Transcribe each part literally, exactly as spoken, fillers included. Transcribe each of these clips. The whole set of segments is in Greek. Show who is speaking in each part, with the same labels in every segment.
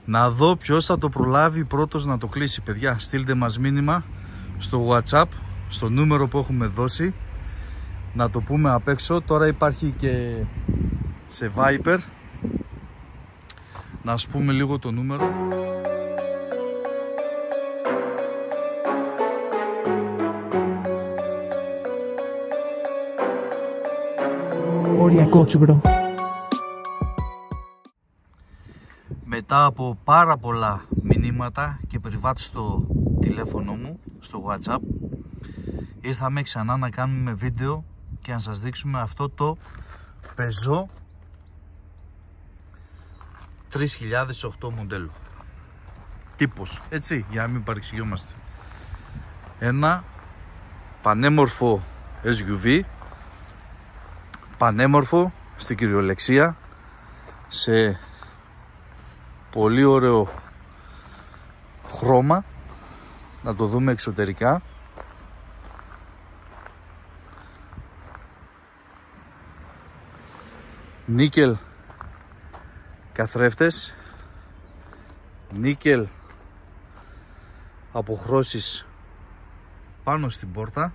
Speaker 1: Να δω ποιος θα το προλάβει πρώτος να το κλείσει. Παιδιά, στείλτε μας μήνυμα στο WhatsApp, στο νούμερο που έχουμε δώσει, να το πούμε απ' έξω. Τώρα υπάρχει και σε Viber. Να ας πούμε λίγο το νούμερο.
Speaker 2: Οριακό Σούμπρο.
Speaker 1: Μετά από πάρα πολλά μηνύματα και περιβάτες στο τηλέφωνο μου, στο WhatsApp, ήρθαμε ξανά να κάνουμε βίντεο και να σας δείξουμε αυτό το Peugeot τρεις χιλιάδες οκτώ μοντέλο. Τύπος, έτσι, για να μην παρεξηγιόμαστε. Ένα πανέμορφο ες γιου βι, πανέμορφο στην κυριολεξία, σε πολύ ωραίο χρώμα. Να το δούμε εξωτερικά. Νίκελ καθρέφτες, νίκελ αποχρώσεις πάνω στην πόρτα,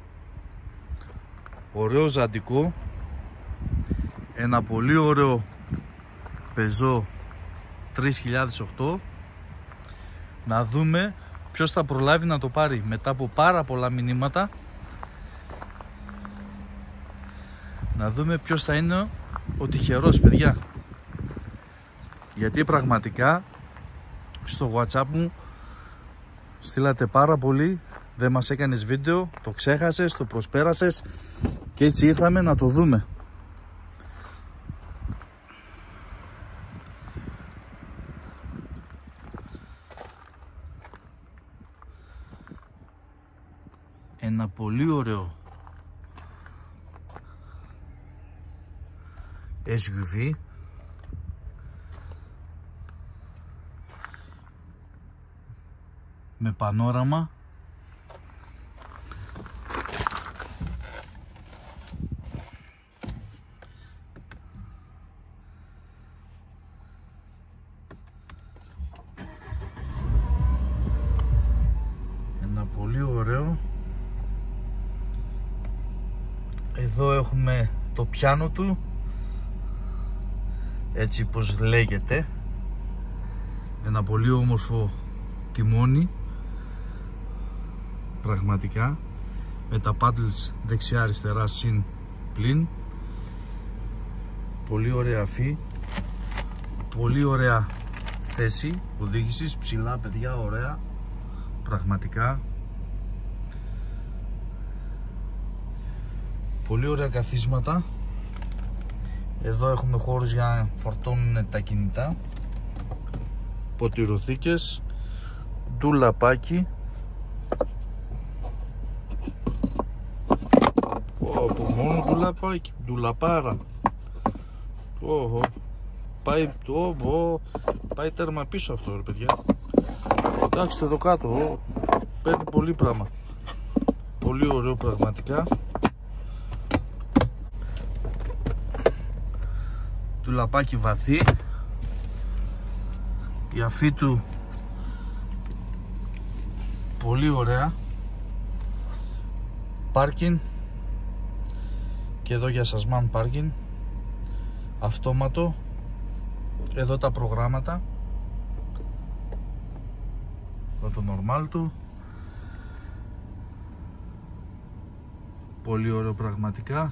Speaker 1: ωραίο ζαντικό, ένα πολύ ωραίο Peugeot τρεις χιλιάδες οκτώ. Να δούμε ποιος θα προλάβει να το πάρει μετά από πάρα πολλά μηνύματα. Να δούμε ποιος θα είναι ο τυχερός, παιδιά. Γιατί πραγματικά στο WhatsApp μου στείλατε πάρα πολύ, δεν μας έκανες βίντεο, το ξέχασες, το προσπέρασες και έτσι ήρθαμε να το δούμε. Ένα πολύ ωραίο ες γιου βι με πανόραμα, ένα πολύ ωραίο. Εδώ έχουμε το πιάνο του, έτσι πως λέγεται, ένα πολύ όμορφο τιμόνι, πραγματικά, με τα paddles δεξιά αριστερά συν πλην, πολύ ωραία αφή, πολύ ωραία θέση οδήγησης, ψηλά παιδιά, ωραία, πραγματικά. Πολύ ωραία καθίσματα. Εδώ έχουμε χώρους για να φορτώνουν τα κινητά, ποτηροθήκες, ντουλαπάκι, από μόνο ντουλαπάκι, ντουλαπάρα. Oh, oh. Πάει, oh, oh. Πάει τέρμα πίσω αυτό, ρε παιδιά. Κοιτάξτε εδώ κάτω, oh. Παίρνει πολύ πράγμα. Πολύ ωραίο πραγματικά. Ντουλαπάκι βαθύ, η αφή του πολύ ωραία, πάρκιν και εδώ για σασμάν πάρκιν, αυτόματο, εδώ τα προγράμματα, εδώ το normal του, πολύ ωραίο πραγματικά.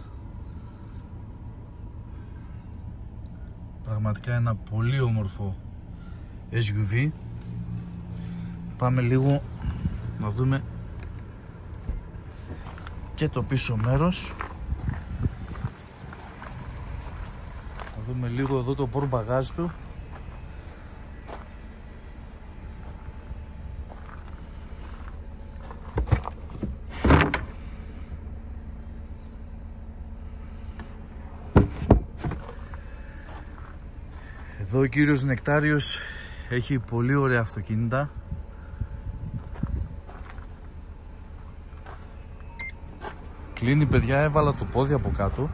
Speaker 1: Πραγματικά ένα πολύ όμορφο ες γιου βι. Πάμε λίγο να δούμε και το πίσω μέρος. Να δούμε λίγο εδώ το πορμπαγάζ του. Εδώ ο κύριος Νεκτάριος έχει πολύ ωραία αυτοκίνητα. Κλείνει, παιδιά, έβαλα το πόδι από κάτω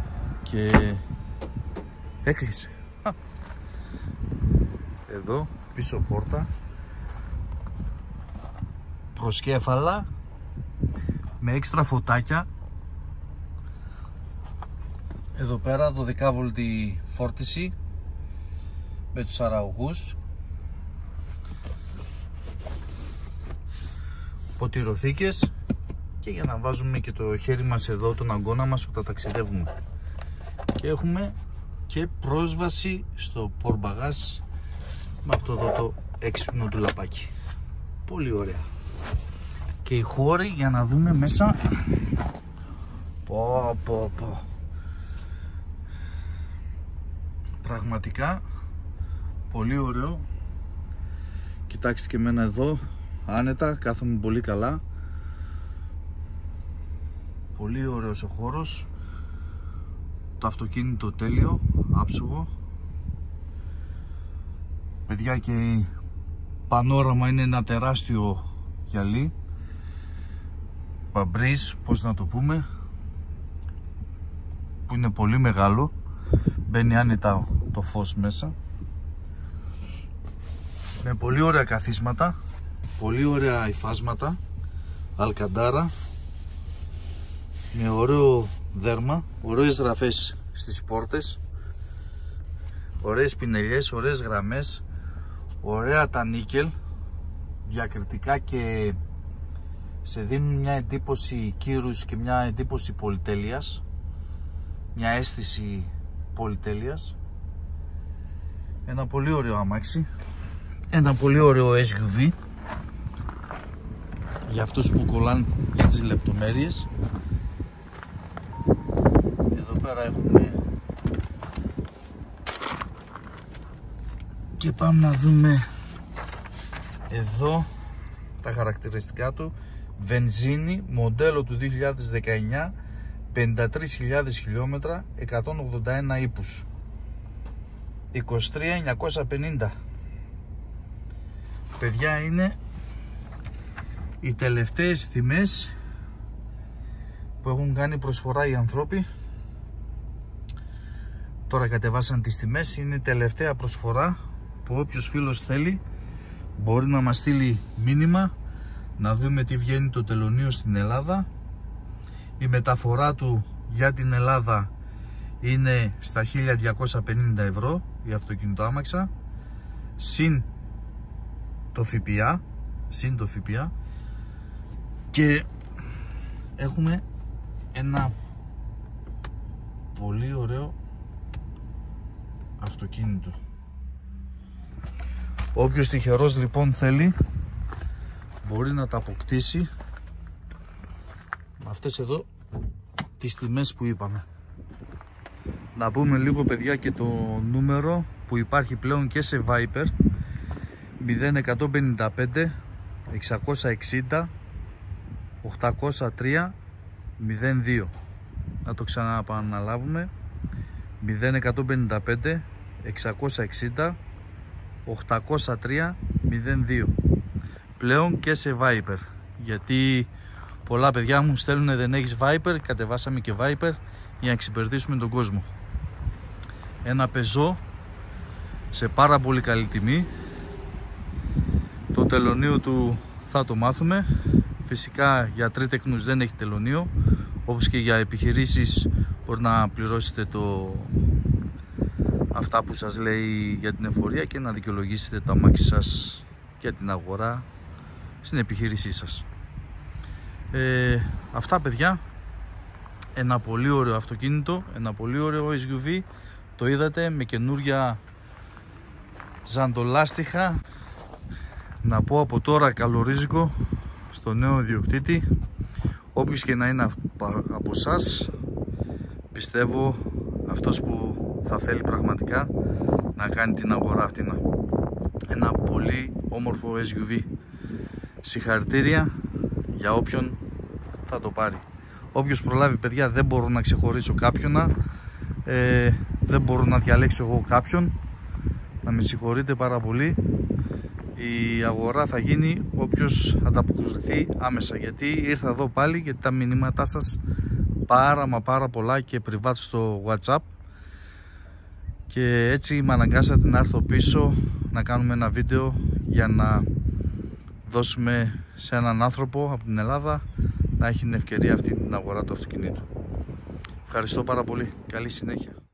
Speaker 1: και έκλεισε. Εδώ πίσω πόρτα, προσκέφαλα με έξτρα φωτάκια. Εδώ πέρα δώδεκα βολτ φόρτιση με τους αραγωγούς, ποτηροθήκες και για να βάζουμε και το χέρι μας εδώ, τον αγκώνα μας όταν ταξιδεύουμε. Και έχουμε και πρόσβαση στο πορμπαγάζ με αυτό εδώ το έξυπνο του λαπάκι. Πολύ ωραία. Και οι χώροι για να δούμε μέσα. Πω πω πω. Πραγματικά πολύ ωραίο. Κοιτάξτε και εμένα εδώ, άνετα, κάθομαι πολύ καλά. Πολύ ωραίος ο χώρος. Το αυτοκίνητο τέλειο, άψογο. Παιδιά, και πανόραμα είναι ένα τεράστιο γυαλί. Παμπρίζ, πώς να το πούμε, που είναι πολύ μεγάλο. Μπαίνει άνετα το φως μέσα. Με πολύ ωραία καθίσματα, πολύ ωραία υφάσματα, αλκαντάρα, με ωραίο δέρμα, ωραίες γραφές στις πόρτες, ωραίες πινελιές, ωραίες γραμμές, ωραία τα νίκελ, διακριτικά, και σε δίνουν μια εντύπωση κύρους και μια εντύπωση πολυτέλειας, μια αίσθηση πολυτέλειας. Ένα πολύ ωραίο αμάξι, ένα πολύ ωραίο ες γιου βι για αυτούς που κολλάνε στις λεπτομέρειες. Εδώ πέρα έχουμε και πάμε να δούμε εδώ τα χαρακτηριστικά του. Βενζίνη, μοντέλο του δύο χιλιάδες δεκαεννιά, πενήντα τρεις χιλιάδες χιλιόμετρα, εκατόν ογδόντα ένα ύπους, είκοσι τρία χιλιάδες εννιακόσια πενήντα. Παιδιά, είναι οι τελευταίες τιμές που έχουν κάνει προσφορά οι ανθρώποι. Τώρα κατεβάσαν τις τιμές, είναι η τελευταία προσφορά που όποιος φίλος θέλει μπορεί να μας στείλει μήνυμα, να δούμε τι βγαίνει το τελωνείο στην Ελλάδα. Η μεταφορά του για την Ελλάδα είναι στα χίλια διακόσια πενήντα ευρώ η αυτοκίνητο άμαξα, συν το ΦΠΑ, συν το ΦΠΑ, και έχουμε ένα πολύ ωραίο αυτοκίνητο. Όποιος τυχερός λοιπόν θέλει μπορεί να τα αποκτήσει με αυτές εδώ τις τιμές που είπαμε. Να πούμε λίγο, παιδιά, και το νούμερο που υπάρχει πλέον και σε Viper: μηδέν εκατόν πενήντα πέντε εξακόσια εξήντα οχτακόσια τρία μηδέν δύο. Να το ξαναπαναλάβουμε: μηδέν εκατόν πενήντα πέντε εξακόσια εξήντα οχτακόσια τρία μηδέν δύο. Πλέον και σε Viper, γιατί πολλά παιδιά μου στέλνουν δεν έχεις Viper. Κατεβάσαμε και Viper για να εξυπηρετήσουμε τον κόσμο. Ένα Peugeot σε πάρα πολύ καλή τιμή. Το τελωνείο του θα το μάθουμε. Φυσικά για τρίτεκνους δεν έχει τελωνείο, όπως και για επιχειρήσεις μπορεί να πληρώσετε το... αυτά που σας λέει για την εφορία και να δικαιολογήσετε το αμάξι σας για την αγορά στην επιχείρησή σας. Ε, αυτά, παιδιά. Ένα πολύ ωραίο αυτοκίνητο, ένα πολύ ωραίο ες γιου βι. Το είδατε με καινούρια ζαντολάστιχα. Να πω από τώρα καλορίζικο στο νέο ιδιοκτήτη. Όποιος και να είναι από εσάς, πιστεύω αυτός που θα θέλει πραγματικά να κάνει την αγορά αυτή. Ένα πολύ όμορφο ες γιου βι. Συγχαρητήρια για όποιον θα το πάρει. Όποιος προλάβει, παιδιά, δεν μπορώ να ξεχωρίσω κάποιον, ε, δεν μπορώ να διαλέξω εγώ κάποιον, να με συγχωρείτε πάρα πολύ. Η αγορά θα γίνει όποιος ανταποκριθεί άμεσα, γιατί ήρθα εδώ πάλι γιατί τα μηνύματά σας πάρα μα πάρα πολλά και πριβάτ στο WhatsApp και έτσι με αναγκάσατε να έρθω πίσω να κάνουμε ένα βίντεο για να δώσουμε σε έναν άνθρωπο από την Ελλάδα να έχει την ευκαιρία αυτή την αγορά του αυτοκινήτου. Ευχαριστώ πάρα πολύ. Καλή συνέχεια.